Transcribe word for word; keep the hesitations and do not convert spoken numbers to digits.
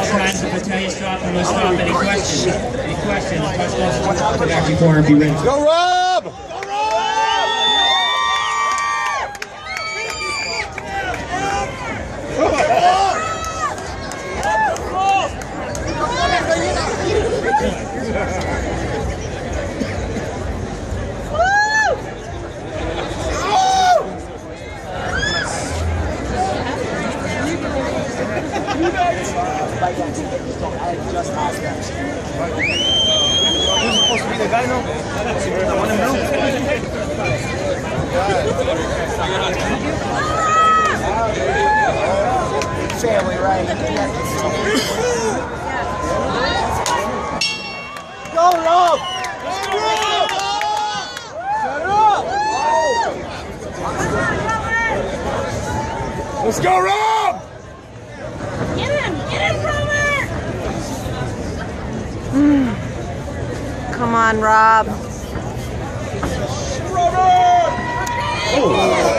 times if I tell you stop, and we'll stop. Any questions? Any questions? Questions? Back to corner, be ready. Go, Rob! Go, Rob! Just asked that. Who's supposed to be the guy now? I want him now. Family, right? Go, Rob! Go, Rob! Shut up! Let's go, Rob! Get him! Get him, Robert! Come on, Rob. Robert! Oh.